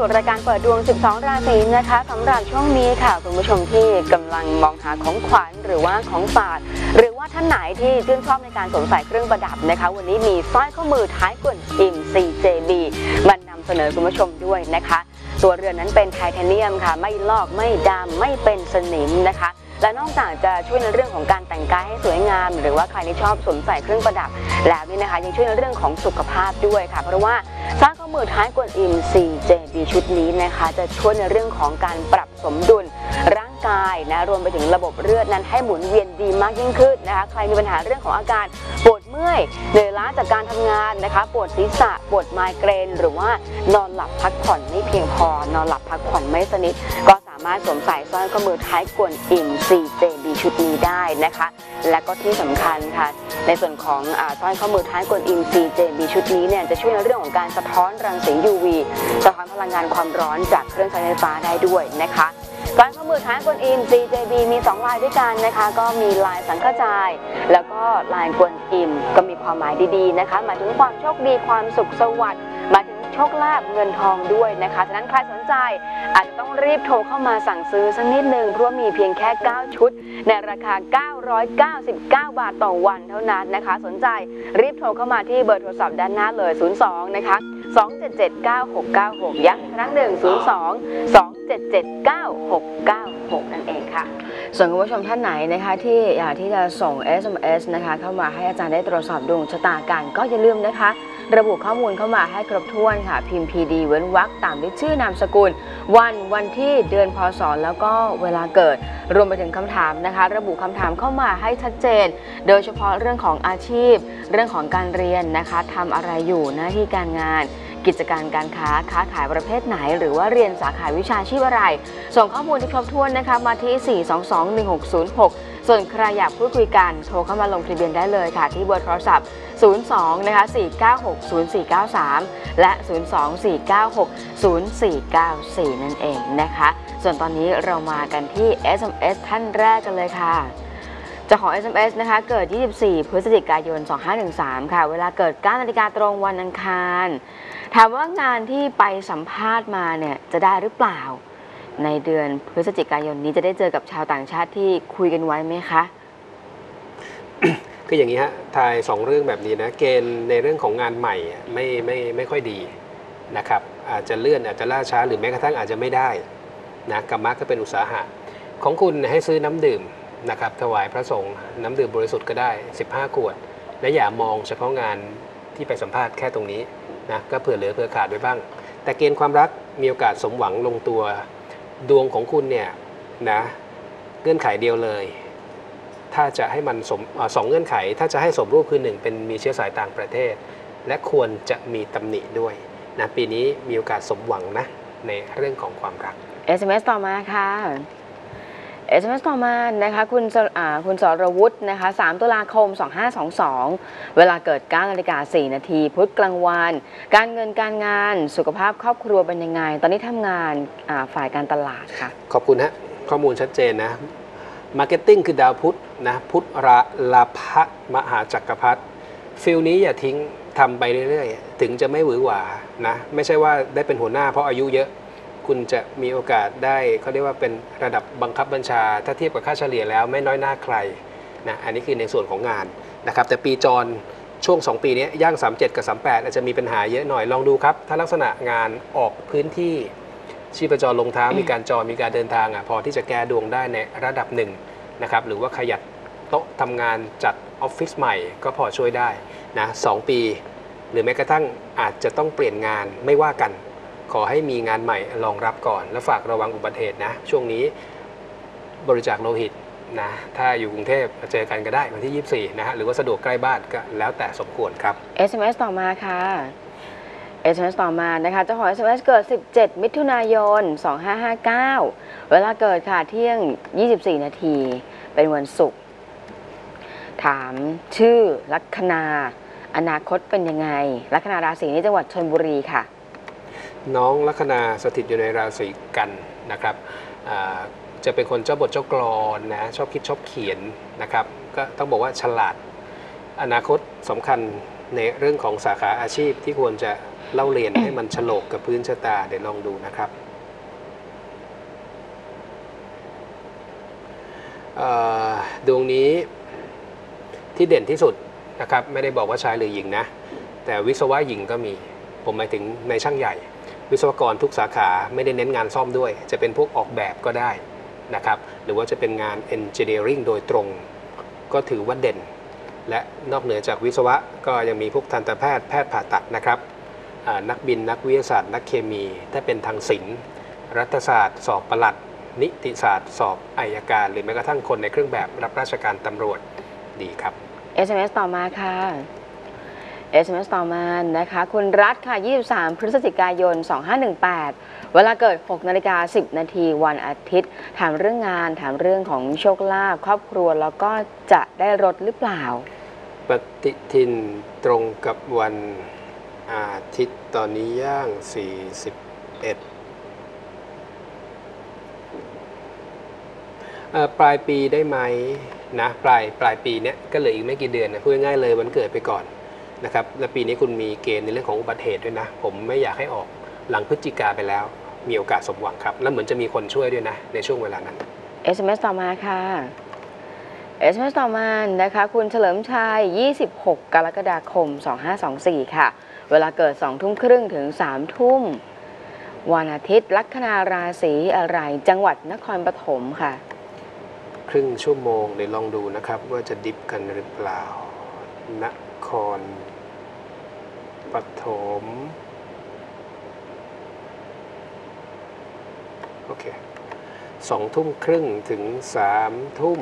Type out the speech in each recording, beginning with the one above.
กับรายการเปิดดวง 12 ราศีนะคะสำหรับช่วงนี้ค่ะคุณผู้ชมที่กำลังมองหาของขวัญหรือว่าของฝากหรือว่าท่านไหนที่ชื่นชอบในการสวมใส่เครื่องประดับนะคะวันนี้มีสร้อยข้อมือท้ายกวนอิม CJB มานำเสนอคุณผู้ชมด้วยนะคะตัวเรือนนั้นเป็นไทเทเนียมค่ะไม่ลอกไม่ดำไม่เป็นสนิมนะคะและนอกจากจะช่วยในเรื่องของการแต่งกายให้สวยงามหรือว่าใครที่ชอบสวมใส่เครื่องประดับแล้วนี่นะคะยังช่วยในเรื่องของสุขภาพด้วยค่ะเพราะว่าสร้อยข้อมือท้ายกวนอิม CJB ชุดนี้นะคะจะช่วยในเรื่องของการปรับสมดุลร่างกายนะรวมไปถึงระบบเลือดนั้นให้หมุนเวียนดีมากยิ่งขึ้นนะคะใครมีปัญหาเรื่องของอาการปวดเมื่อยเหนื่อยล้าจากการทำงานนะคะปวดศีรษะปวดไมเกรนหรือว่านอนหลับพักผ่อนไม่เพียงพอนอนหลับพักผ่อนไม่สนิทก็สามารถสวมใส่สร้อยข้อมือท้ายกวนอิม CJB ชุดนี้ได้นะคะและก็ที่สำคัญค่ะในส่วนของสร้อยข้อมือท้ายกวนอิม CJB ชุดนี้เนี่ยจะช่วยในเรื่องของการสะท้อนรังสี UV สะท้อนพลังงานความร้อนจากเครื่องใช้ไฟฟ้าได้ด้วยนะคะสร้อยข้อมือท้ายกวนอิม CJB มี2ลายด้วยกันนะคะก็มีลายสังฆจายแล้วก็ลายกวนอิมก็มีความหมายดีๆนะคะหมายถึงความโชคดีความสุขสวัสดิ์หมายถึงโชคลาภเงินทองด้วยนะคะฉะนั้นใครสนใจอาจจะต้องรีบโทรเข้ามาสั่งซื้อสักนิดนึงเพราะมีเพียงแค่9ชุดในราคา999 บาทต่อวันเท่านั้นนะคะสนใจรีบโทรเข้ามาที่เบอร์โทรศัพท์ด้านหน้าเลย02นะคะ2779696ย้ำอีกครั้งหนึ่ง02-2779696นั่นเองค่ะส่วนคุณผู้ชมท่านไหนนะคะที่อยากที่จะส่ง SMS นะคะเข้ามาให้อาจารย์ได้ตรวจสอบดวงชะตากันก็อย่าลืมนะคะระบุข้อมูลเข้ามาให้ครบถ้วนค่ะพิมพ์ PD เว้นวรรคตามด้วยชื่อนามสกุลวันที่เดือนพศแล้วก็เวลาเกิดรวมไปถึงคำถามนะคะระบุคำถามเข้ามาให้ชัดเจนโดยเฉพาะเรื่องของอาชีพเรื่องของการเรียนนะคะทำอะไรอยู่หน้าที่การงานกิจการการค้าขายประเภทไหนหรือว่าเรียนสาขาวิชาชีพอะไรส่งข้อมูลที่ครบถ้วนนะคะมาที่ 4221606 ส่วนใครอยากพูดคุยกันโทรเข้ามาลงทะเบียนได้เลยค่ะที่เบอร์โทรศัพท์02นะคะ4960493และ024960494นั่นเองนะคะส่วนตอนนี้เรามากันที่ SMS ท่านแรกกันเลยค่ะจะขอ SMS นะคะเกิด24พฤศจิกายน2513ค่ะเวลาเกิด 9 นาฬิกาตรงวันอังคารถามว่างานที่ไปสัมภาษณ์มาเนี่ยจะได้หรือเปล่าในเดือนพฤศจิกายนนี้จะได้เจอกับชาวต่างชาติที่คุยกันไว้ไหมคะคืออย่างนี้ฮะทาย2เรื่องแบบนี้นะเกณฑ์ในเรื่องของงานใหม่ไม่ค่อยดีนะครับอาจจะเลื่อนอาจจะล่าช้าหรือแม้กระทั่งอาจจะไม่ได้นะกรรมะก็เป็นอุตสาหะของคุณให้ซื้อน้ำดื่มนะครับถวายพระสงฆ์น้ำดื่มบริสุทธิ์ก็ได้15ขวดและอย่ามองเฉพาะงานที่ไปสัมภาษณ์แค่ตรงนี้นะก็เผื่อเหลือเผื่อขาดไว้บ้างแต่เกณฑ์ความรักมีโอกาสสมหวังลงตัวดวงของคุณเนี่ยนะเงื่อนไขเดียวเลยถ้าจะให้มันสองเงื่อนไขถ้าจะให้สมรูปคือ1เป็นมีเชื้อสายต่างประเทศและควรจะมีตำหนิด้วยนะปีนี้มีโอกาสสมหวังนะในเรื่องของความรัก SMS ต่อมาค่ะ SMS ต่อมานะคะคุณสรวุฒินะคะ3ตุลาคม2522เวลาเกิด 9 นาฬิกา 4 นาทีพุธกลางวันการเงินการงานสุขภาพครอบครัวเป็นยังไงตอนนี้ทำงานฝ่ายการตลาดค่ะขอบคุณฮะข้อมูลชัดเจนนะมาร์เก็ตติ้งคือดาวพุธนะพุธลาภมหาจักรพรรดิฟิลนี้อย่าทิ้งทำไปเรื่อยๆถึงจะไม่หวือหวานะไม่ใช่ว่าได้เป็นหัวหน้าเพราะอายุเยอะคุณจะมีโอกาสได้เขาเรียกว่าเป็นระดับบังคับบัญชาถ้าเทียบกับค่าเฉลี่ยแล้วไม่น้อยหน้าใครนะอันนี้คือในส่วนของงานนะครับแต่ปีจรช่วง2ปีนี้ย่าง37กับ38อาจจะมีปัญหาเยอะหน่อยลองดูครับถ้าลักษณะงานออกพื้นที่ชีพจรลงเท้ามีการจรมีการเดินทางพอที่จะแก้ดวงได้ในระดับหนึ่งนะครับหรือว่าขยับโต๊ะทำงานจัดออฟฟิศใหม่ก็พอช่วยได้นะ2ปีหรือแม้กระทั่งอาจจะต้องเปลี่ยนงานไม่ว่ากันขอให้มีงานใหม่รองรับก่อนและฝากระวังอุบัติเหตุนะช่วงนี้บริจาคโลหิตนะถ้าอยู่กรุงเทพเจอกันก็ได้วันที่24นะฮะหรือว่าสะดวกใกล้บ้านก็แล้วแต่สมควรครับ SMS ต่อมาค่ะ SMS ต่อมานะคะเจ้าของ SMS เกิด17มิถุนายน2559เวลาเกิดค่ะเที่ยง24นาทีเป็นวันศุกร์ถามชื่อลัคนาอนาคตเป็นยังไงลัคนาราศีนี้จังหวัดชลบุรีค่ะน้องลัคนาสถิตอยู่ในราศีกันนะครับจะเป็นคนเจ้าบทเจ้ากลอนนะชอบคิดชอบเขียนนะครับก็ต้องบอกว่าฉลาดอนาคตสำคัญในเรื่องของสาขาอาชีพที่ควรจะเล่าเรียนให้มันฉลกกับพื้นชะตาเดี๋ยวลองดูนะครับดวงนี้ที่เด่นที่สุดนะครับไม่ได้บอกว่าชายหรือหญิงนะแต่วิศวะหญิงก็มีผมหมายถึงในช่างใหญ่วิศวกรทุกสาขาไม่ได้เน้นงานซ่อมด้วยจะเป็นพวกออกแบบก็ได้นะครับหรือว่าจะเป็นงาน engineering โดยตรงก็ถือว่าเด่นและนอกเหนือจากวิศวะก็ยังมีพวกทันตแพทย์แพทย์ผ่าตัดนะครับนักบินนักวิทยาศาสตร์นักเคมีถ้าเป็นทางศิลป์รัฐศาสตร์สอบปลัดนิติศาสตร์สอบอัยการหรือแม้กระทั่งคนในเครื่องแบบรับราชการตำรวจดีครับ SMS ต่อมาค่ะ SMS ต่อมานะคะคุณรัฐค่ะ23พฤศจิกายน2518เวลาเกิด6:10 น.วันอาทิตย์ถามเรื่องงานถามเรื่องของโชคลาภครอบครัวแล้วก็จะได้รถหรือเปล่าปฏิทินตรงกับวันอาทิตย์ตอนนี้ย่าง41ปลายปีได้ไหมนะปลายปีเนี้ยก็เหลืออีกไม่กี่เดือนนะพูดง่ายๆเลยวันเกิดไปก่อนนะครับและปีนี้คุณมีเกณฑ์ในเรื่องของอุบัติเหตุด้วยนะผมไม่อยากให้ออกหลังพฤศจิกาไปแล้วมีโอกาสสมหวังครับแล้วเหมือนจะมีคนช่วยด้วยนะในช่วงเวลานั้น SMS ต่อมาค่ะ SMS ต่อมานะคะคุณเฉลิมชัย26 กรกฎาคม2524ค่ะเวลาเกิด2 ทุ่มครึ่งถึง3 ทุ่มวันอาทิตย์ลัคนาราศีอะไรจังหวัดนครปฐมค่ะครึ่งชั่วโมงเดี๋ยวลองดูนะครับว่าจะดิฟกันหรือเปล่านครปฐมโอเค2 ทุ่มครึ่งถึง3 ทุ่ม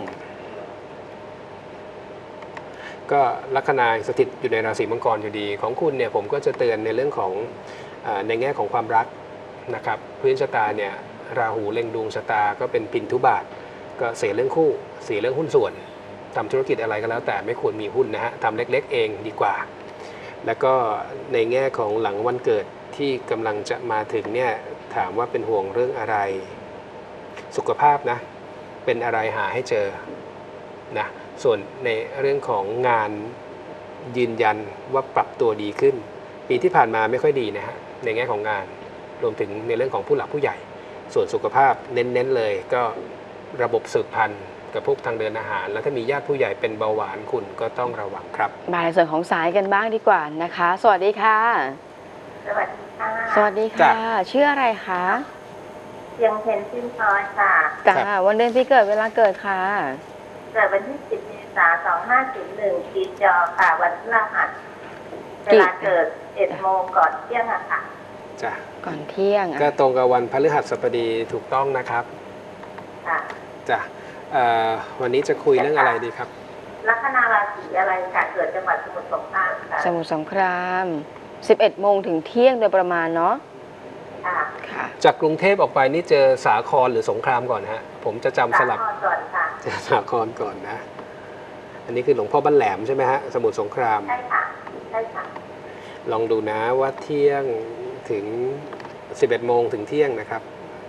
ก็ลัคนาสถิตอยู่ในราศีมังกรอยู่ดีของคุณเนี่ยผมก็จะเตือนในเรื่องของในแง่ของความรักนะครับพื้นชะตาเนี่ยราหูเล็งดวงชะตาก็เป็นพินทุบาทก็เสียเรื่องคู่เสียเรื่องหุ้นส่วนทำธุรกิจอะไรก็แล้วแต่ไม่ควรมีหุ้นนะฮะทำเล็กๆเองดีกว่าแล้วก็ในแง่ของหลังวันเกิดที่กำลังจะมาถึงเนี่ยถามว่าเป็นห่วงเรื่องอะไรสุขภาพนะเป็นอะไรหาให้เจอนะส่วนในเรื่องของงานยืนยันว่าปรับตัวดีขึ้นปีที่ผ่านมาไม่ค่อยดีนะฮะในแง่ของงานรวมถึงในเรื่องของผู้หลักผู้ใหญ่ส่วนสุขภาพเน้นๆเลยก็ระบบสืบพันธุ์กับพวกทางเดินอาหารแล้วถ้ามีญาติผู้ใหญ่เป็นเบาหวานคุณก็ต้องระวังครับมาในส่วนของสายกันบ้างดีกว่านะคะสวัสดีค่ะสวัสดีค่ะสวัสดีค่ะชื่ออะไรคะเพียงเพนชื่นพลอยค่ะจ้าวันเดือนปีเกิดเวลาเกิดค่ะเกิดวันที่10 เมษายน 2501ปีจอค่ะวันพฤหัสเวลาเกิด11 โมงก่อนเที่ยงค่ะจ้ะก่อนเที่ยงก็ตรงกับวันพฤหัสบดีถูกต้องนะครับค่ะจ้ะวันนี้จะคุยเรื่องอะไรดีครับลัคนาราศีอะไรค่ะเกิดจังหวัดสมุทรสงครามค่ะสมุทรสงคราม11 โมงถึงเที่ยงโดยประมาณเนาะค่ะจากกรุงเทพออกไปนี่เจอสาครหรือสงครามก่อนฮะผมจะจำสลับก่อนค่ะเจอสาครก่อนนะอันนี้คือหลวงพ่อบ้านแหลมใช่ไหมฮะสมุทรสงครามใช่ค่ะใช่ค่ะลองดูนะว่าเที่ยงถึง11 โมงถึงเที่ยงนะครับ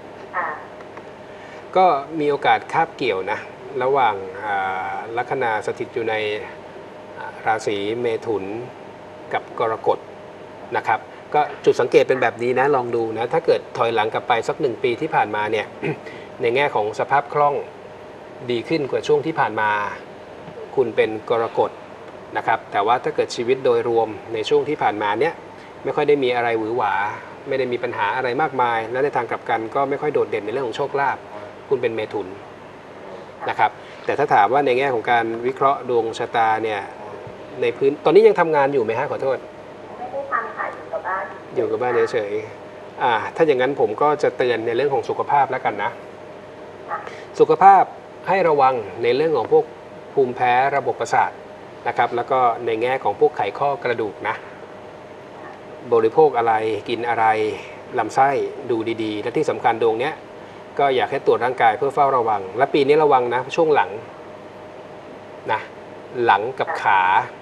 ก็มีโอกาสคาบเกี่ยวนะระหว่างลัคนาสถิตอยู่ในราศีเมถุนกับกรกฎนะครับก็จุดสังเกตเป็นแบบนี้นะลองดูนะถ้าเกิดถอยหลังกลับไปสัก1 ปีที่ผ่านมาเนี่ย ในแง่ของสภาพคล่องดีขึ้นกว่าช่วงที่ผ่านมาคุณเป็นกรกฎนะครับแต่ว่าถ้าเกิดชีวิตโดยรวมในช่วงที่ผ่านมาเนี่ยไม่ค่อยได้มีอะไรหวือหวาไม่ได้มีปัญหาอะไรมากมายและในทางกลับกันก็ไม่ค่อยโดดเด่นในเรื่องของโชคลาภคุณเป็นเมถุนนะครับแต่ถ้าถามว่าในแง่ของการวิเคราะห์ดวงชะตาเนี่ยในพื้นตอนนี้ยังทำงานอยู่ไหมฮะขอโทษไม่ได้ทำค่ะอยู่กับบ้านเฉยๆถ้าอย่างนั้นผมก็จะเตือนในเรื่องของสุขภาพแล้วกันนะสุขภาพให้ระวังในเรื่องของพวกภูมิแพ้ระบบประสาทนะครับแล้วก็ในแง่ของพวกไขข้อกระดูกนะบริโภคอะไรกินอะไรลำไส้ดูดีๆและที่สำคัญดวงเนี้ยก็อยากให้ตรวจร่างกายเพื่อเฝ้าระวังและปีนี้ระวังนะช่วงหลังนะหลังกับขา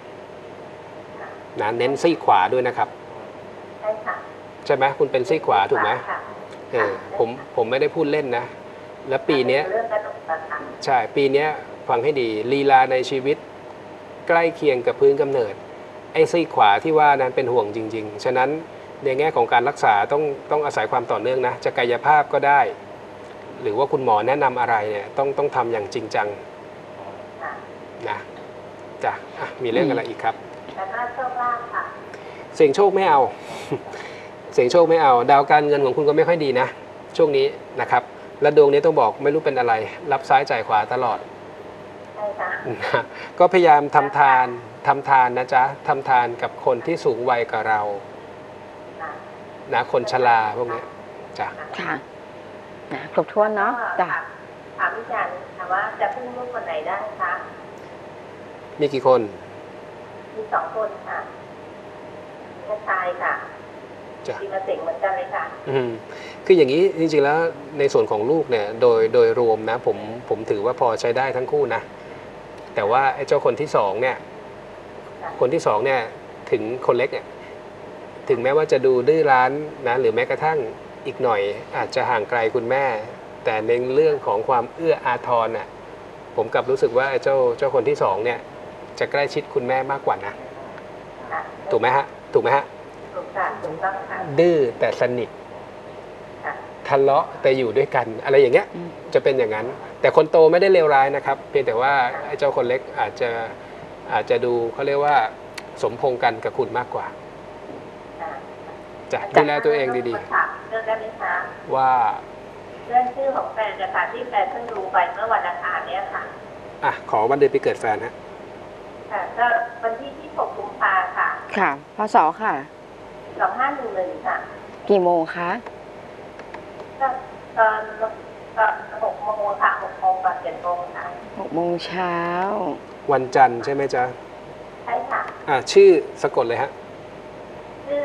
นะเน้นซี่ขวาด้วยนะครับใช่ค่ะใช่ไหมคุณเป็นซี่ขวาถูกไหมผมไม่ได้พูดเล่นนะและปีนี้ใช่ปีนี้ฟังให้ดีลีลาในชีวิตใกล้เคียงกับพื้นกำเนิดไอ้ซี่ขวาที่ว่านั้นเป็นห่วงจริงๆฉะนั้นในแง่ของการรักษาต้องอาศัยความต่อเนื่องนะจะกายภาพก็ได้ หรือว่าคุณหมอแนะนำอะไรเนี่ยต้องทำอย่างจริงจังค่ะนะจ้ะมีเรื่องอะไรอีกครับแล้วก็โชคลาภค่ะเสี่ยงโชคไม่เอา เสี่ยงโชคไม่เอา ดาวการเงินของคุณก็ไม่ค่อยดีนะช่วงนี้นะครับและดวงนี้ต้องบอกไม่รู้เป็นอะไร รับซ้ายจ่ายขวาตลอดใช่ค่ะนะก็พยายามทำทานนะจ๊ะทำทานกับคนที่สูงวัยกับเราค่ะนะคนชราพวกนี้จ้ะค่ะนะครบถ้วนเนาะจ้ะถามอาจารย์ค่ะว่าจะพึ่งลูกคนไหนได้คะมีกี่คนมี2 คนค่ะมีชายค่ะจ้ะปีมะเสงเหมือนกันเลยค่ะคืออย่างนี้จริงๆแล้วในส่วนของลูกเนี่ยโดยรวมนะผมถือว่าพอใช้ได้ทั้งคู่นะแต่ว่าไอ้เจ้าคนที่สองเนี่ยถึงคนเล็กเนี่ยถึงแม้ว่าจะดูดื้อรั้นนะหรือแม้กระทั่งอีกหน่อยอาจจะห่างไกลคุณแม่ แต่ในเรื่องของความเอื้ออาทรน่ะผมกลับรู้สึกว่าไอ้เจ้าคนที่สองเนี่ยจะใกล้ชิดคุณแม่มากกว่านะค่ะถูกไหมฮะถูกค่ะถูกต้องค่ะดื้อแต่สนิทค่ะทะเลาะแต่อยู่ด้วยกันอะไรอย่างเงี้ยอืมจะเป็นอย่างนั้น แต่คนโตไม่ได้เลวร้ายนะครับเพียงแต่ว่าไอ้เจ้าคนเล็กอาจจะดูเขาเรียกว่าสมพงษ์กันกับคุณมากกว่าค่ะจะดูแลตัวเองดีถามเรื่องได้ไหมคะๆว่าเรื่องชื่อของแฟนนะคะที่แฟนเพิ่งรู้ไปเมื่อวันอังคารเนี้ยค่ะขอวันเดือนปีเกิดแฟนฮะค่ะก็วันที่26 กุมภาค่ะค่ะพศค่ะ 2511 ค่ะกี่โมงคะก็ตอน6 โมงค่ะ6 โมงก่อน7 โมงค่ะ 6 โมงเช้าวันจันทร์ใช่ไหมจ๊ะใช่ค่ะชื่อสะกดเลยฮะชื่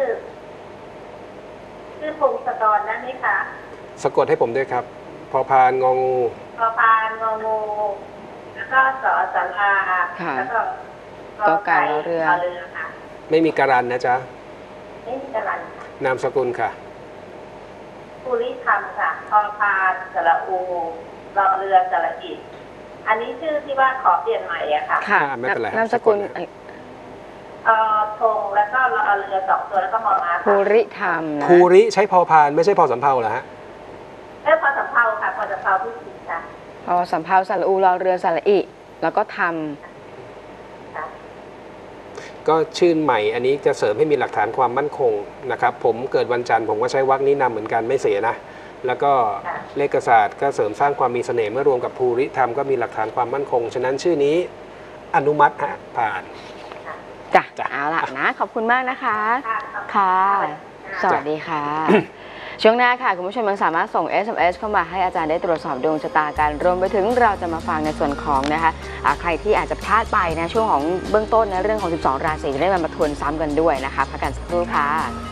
อพงศกรนั่นไหมคะสะกดให้ผมด้วยครับพอพานงองูพอพานงองูแล้วก็สอสาราค่ะแล้วก็กอไก่รอเรือรอเรือค่ะไม่มีการันนะจ๊ะไม่มีกรันค่ะนามสกุลค่ะภูริธรรมค่ะพอพานสระอูรอเรือสระอิอันนี้ชื่อที่ว่าขอเปลี่ยนใหม่อะค่ะค่ะไม่เป็นไรนามสกุลสะกดนะธงแล้วก็รอเรือ2 ตัวแล้วก็มอม้าภูริธรรมนะภูริใช้พอพานไม่ใช่พอสำเภาเหรอฮะแล้วพอสำเภาค่ะพอสำเภาผู้ผิดค่ะพอสำเภาสระอูรอเรือสระอิแล้วก็ทค่ะก็ชื่อใหม่อันนี้จะเสริมให้มีหลักฐานความมั่นคงนะครับผมเกิดวันจันทร์ผมก็ใช้วรรคนี้นำเหมือนกันไม่เสียนะแล้วก็เลขศาสตร์ก็เสริมสร้างความมีเสน่ห์เมื่อรวมกับภูริธรรมก็มีหลักฐานความมั่นคงฉะนั้นชื่อนี้อนุมัติฮะผ่านำจ้ะจ้ะเอาล่ะนะขอบคุณมากนะคะค่ะค่ะ สค่ะวัสดีค่ะ ช่วงหน้าค่ะ คุณผู้ชมยังสามารถส่ง SMS เข้ามาให้อาจารย์ได้ตรวจสอบดวงชะตากันรวมไปถึงเราจะมาฟังในส่วนของนะคะใครที่อาจจะพลาดไปนะช่วงของเบื้องต้นนะเรื่องของ 12 ราศีจะได้มาทวนซ้ำกันด้วยนะคะพักกันสักครู่ค่ะ